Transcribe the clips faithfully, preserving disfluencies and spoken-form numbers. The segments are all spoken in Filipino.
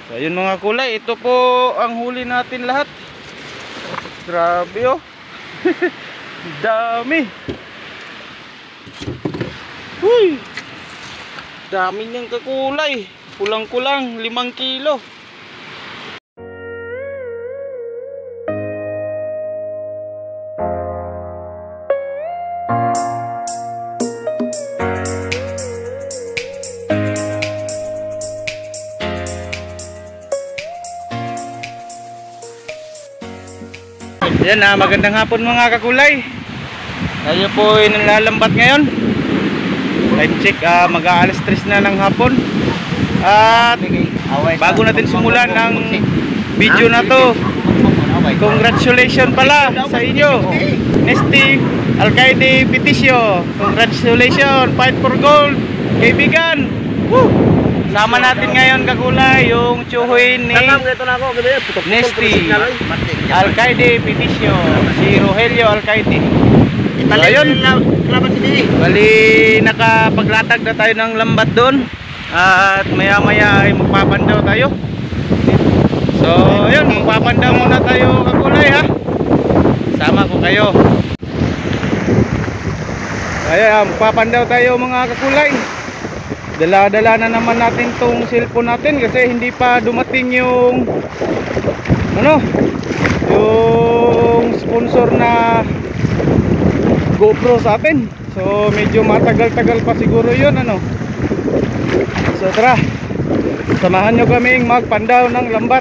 So, ayun mga kulay, ito po ang huli natin lahat. Grabe oh. Dami. Huy. Dami niyang kakulay. Kulang-kulang limang kilo. Yan na, magandang hapon mga kakulay. Tayo po ay nalalambat ngayon. Time check, uh, mag-aalas tres na ng hapon. At bago natin simulan ng video na to, congratulations pala sa inyo, Nesty Alcaide Peticio. Congratulations, fight for gold, kaibigan. Woo! Sama natin ngayon kakulay yung tsuhin ni Nesty Alcaide Peticio, si Rogelio Alcaide. So, ayun, bali nakapaglatag na tayo ng lambat doon. At maya maya ay magpapandaw tayo. So ayun, magpapandaw muna tayo kakulay ha. Sama ko kayo. Ayan, magpapandaw tayo mga kakulay. Dala-dala na naman natin tong cellphone natin kasi hindi pa dumating yung ano, yung sponsor na GoPro sa atin. So medyo matagal-tagal pa siguro yun ano. So tara, samahan nyo kaming magpandaw ng lambat.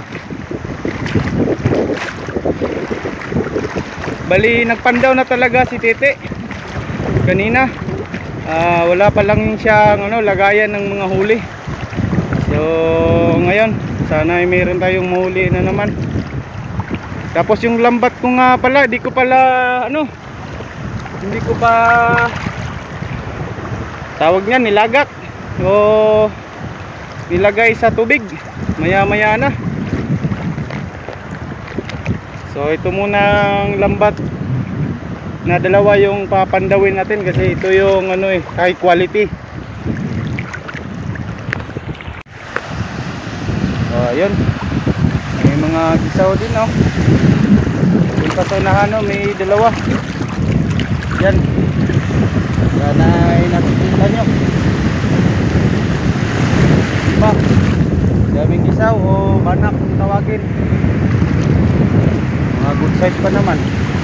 Bali nagpandaw na talaga si Tete kanina. Uh, wala pa lang siyang ano, lagayan ng mga huli. So ngayon sana ay mayroon tayong mahuli na naman. Tapos yung lambat ko nga pala, di ko pala ano, hindi ko pa tawag niyan, nilagak o nilagay sa tubig. Maya maya na. So ito muna ang lambat na dalawa yung papandawin natin kasi ito yung ano eh, high quality. Oh, ayun. May mga gisaw din oh. Yung kasunahan oh, may dalawa. Yan. Sana ay nakikita nyo. Diba? Daming gisaw o banak kung tawagin. Mga good size pa naman.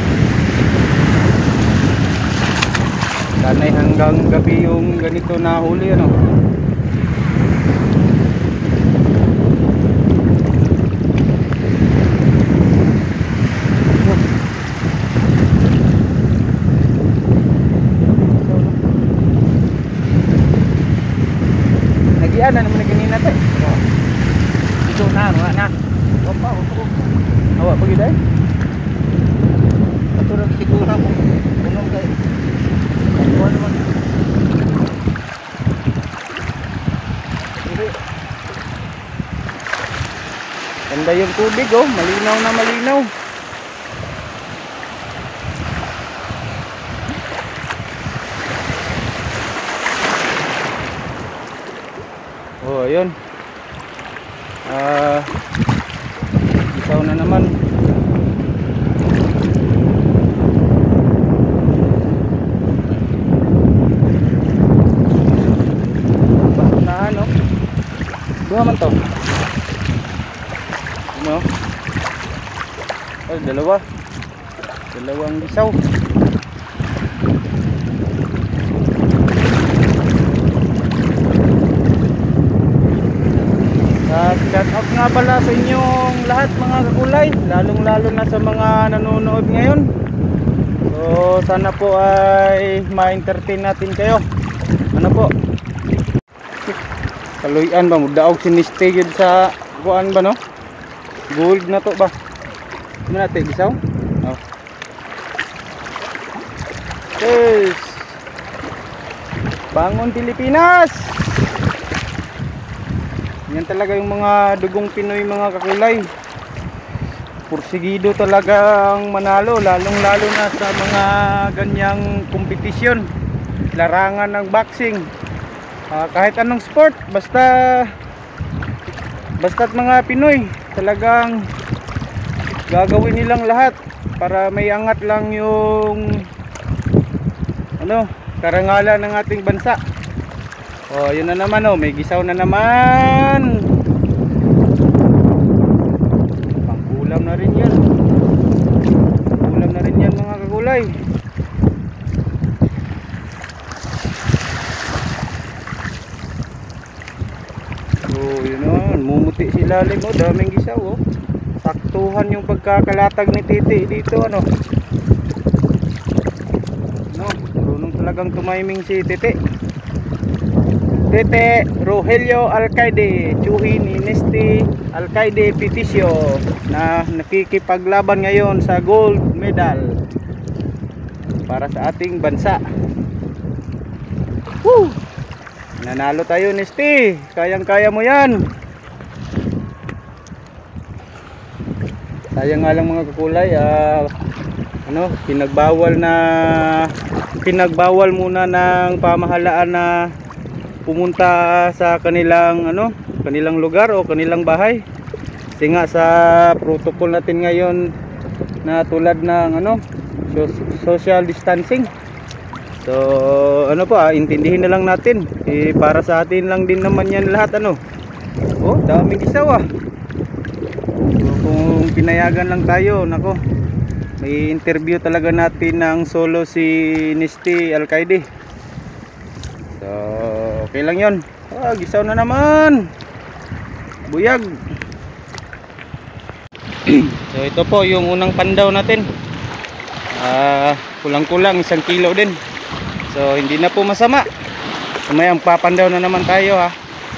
Sana'y hanggang gabi yung ganito na huli ano. Nagian na naman na ganina tayo. Ito na, wala na. Wapa, wapa. Awak pergi dahil. Aturan siguro kung unong kayo. Ganda yung tubig oh, malinaw na malinaw. Oh ayun. Ah, uh, isaw na naman. Dua man to. Ano? Ay, dalawa. Dalawang isaw. Uh, shout out nga pala sa inyong lahat mga kakulay, lalong lalo na sa mga nanonood ngayon. So sana po ay ma-entertain natin kayo. Ano po? Kaluyan ba, mudaog siniste yun sa kuan ba no? Gold na to ba? Ano natin, isaw? Oh. Yes. Bangon Pilipinas! Yan talaga yung mga dugong Pinoy mga kakulay. Pursigido talaga ang manalo, lalong lalo na sa mga ganyang kompetisyon, larangan ng boxing. Uh, kahit anong sport, basta basta't mga Pinoy, talagang gagawin nilang lahat para may angat lang yung ano, karangalan ng ating bansa. Oh, yun na naman oh, may gisaw na naman. Pang-ulam na rin yan. Ulam na rin yan mga kagulay. So, yun oh, mumuti si lalim oh, daming gisaw oh. Saktuhan yung pagkakalatag ni Titi dito ano. No, marunong talagang tumiming si Titi. Tete Rogelio Alcaide, tsuhin ni Nesty Alcaide Peticio na nakikipaglaban ngayon sa gold medal para sa ating bansa. Woo! Nanalo tayo, Nesty, kayang kaya mo yan. Sayang nga lang mga kakulay, uh, ano, pinagbawal na pinagbawal muna ng pamahalaan na pumunta sa kanilang ano, kanilang lugar o kanilang bahay. Kasi nga sa protocol natin ngayon na tulad ng ano, social distancing. So ano pa, intindihin na lang natin. Eh, para sa atin lang din naman yan lahat ano. Oh, daming isaw ah. So, kung pinayagan lang tayo, nako, may interview talaga natin ng solo si Nesty Alcaide. So okay lang yun. Ah, gisaw na naman. Buyag. So ito po yung unang pandaw natin. Ah, kulang-kulang isang kilo din. So hindi na po masama. Mamaya ang papandaw na naman tayo ha.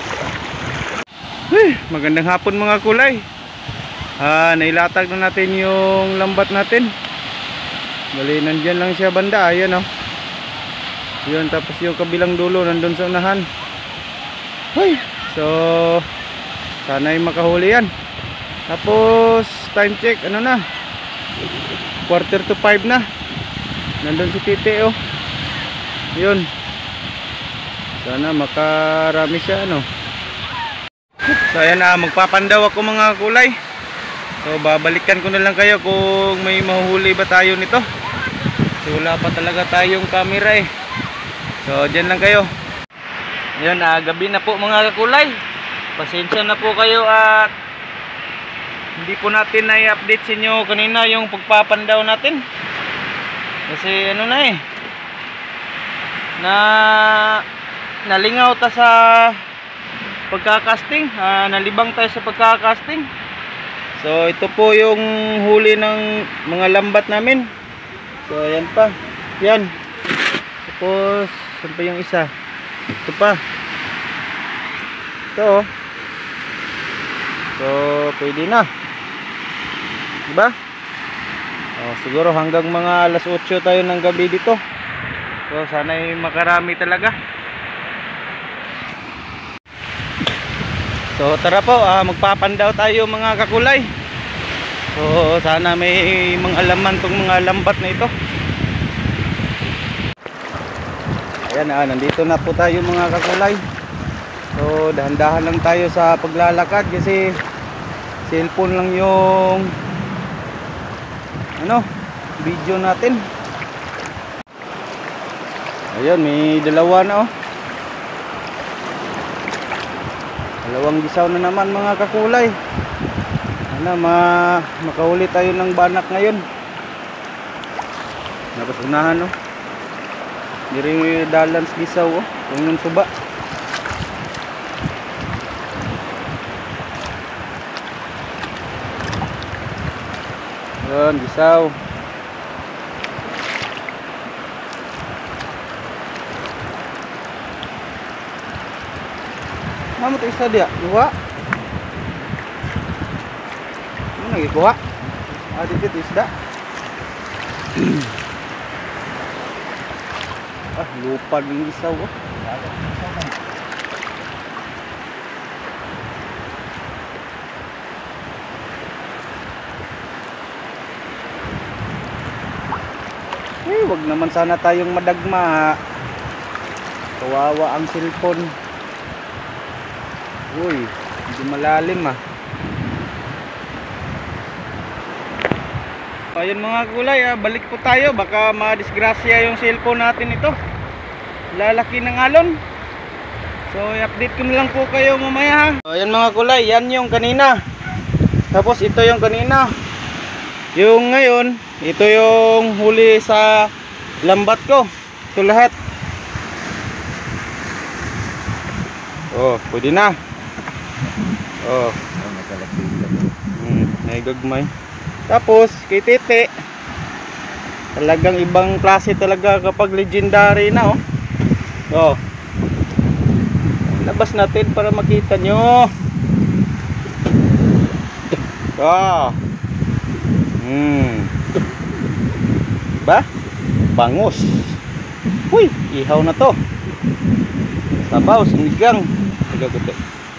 Eh, magandang hapon mga kulay. Ah, nailatag na natin yung lambat natin. Bali nandyan lang siya banda, ayan oh. Yun, tapos yung kabilang dulo nandun sa unahan. Hey, so sana ay makahuli yan. Tapos time check, ano na, quarter to five na. Nandun si Titi oh. Yun, sana makarami siya ano. So ayan na, magpapandaw ako mga kulay. So babalikan ko na lang kayo kung may mahuhuli ba tayo nito. So wala pa talaga tayong camera eh. So dyan lang kayo. Ayan, ah, gabi na po mga kakulay. Pasensya na po kayo at hindi po natin na i-update sa inyo kanina yung pagpapandaw natin. Kasi ano na eh, na nalingaw ta sa pagkakasting, ah, nalibang tayo sa pagkakasting. So ito po yung huli ng mga lambat namin. So ayan pa, yan. Tapos saan pa yung isa? Ito pa. Ito. So pwede na, diba? Oh, siguro hanggang mga alas otso tayo ng gabi dito. So sana ay makarami talaga. So tara po, ah, magpapandaw tayo mga kakulay. So sana may mga alaman tong mga lambat na ito. Ayan, ah, nandito na po tayo mga kakulay. So dahan-dahan lang tayo sa paglalakad kasi cellphone lang yung ano, video natin. Ayan, may dalawa na oh. Dalawang gisaw na naman mga kakulay. Ano, ma makahuli tayo ng banak ngayon. Dapat unahan oh. Diri dalans gisaw oh, kung yung suba. Yan, gisaw. Mamo to isa dia, dua. Ano lagi kuha? Ah, dito isda. Ah, lupa ng isaw oh. Eh, wag naman sana tayong madagma. Kawawa ang cellphone. Uy, Hindi malalim ah. Ayun mga kulay, ah, balik po tayo, baka madisgrasya yung cellphone natin ito. Lalaki ng alon. So i-update ko na lang po kayo mamaya ha. So, ayun mga kulay, yan yung kanina. Tapos ito yung kanina. Yung ngayon, ito yung huli sa lambat ko. Ito lahat. Oh, pwede na. Oh, hmm, naigagmay. Tapos kay Tete, talagang ibang klase talaga kapag legendary na oh. Oh. Labas natin para makita nyo. Ah. Hmm. Ba? Bangus. Uy, ihaw na to. Sabaw, sinigang. Tagagote.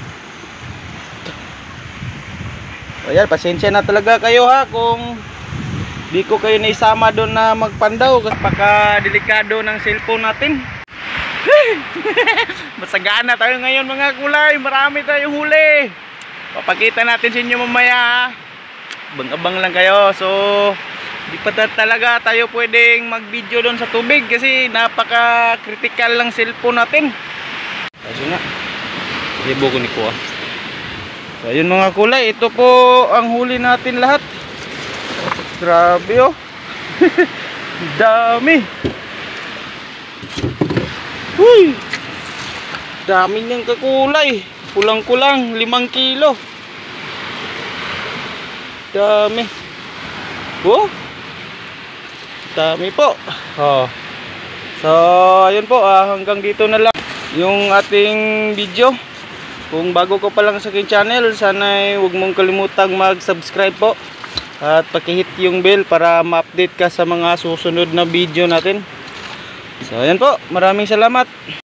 Ayan, pasensya na talaga kayo ha kung di ko kayo naisama doon na magpandaw kasi paka delikado ng cellphone natin. Masagaan na tayo ngayon mga kulay, marami tayong huli. Papakita natin sa inyo mamaya ha. Abang-abang lang kayo. So di pa talaga tayo pwedeng mag video doon sa tubig kasi napaka critical lang cellphone natin. Kasi nga libo ko ni kuha. So ayun mga kulay, ito po ang huli natin lahat. Grabe oh. Dami. Huy. Dami niyang kakulay. Kulang-kulang limang kilo. Dami. Oh. Dami po. Oh. So ayun po, ah, hanggang dito na lang yung ating video. Kung bago ko pa lang sa aking channel, sana huwag mong kalimutang mag-subscribe po at paki-hit yung bell para ma-update ka sa mga susunod na video natin. So ayan po, maraming salamat.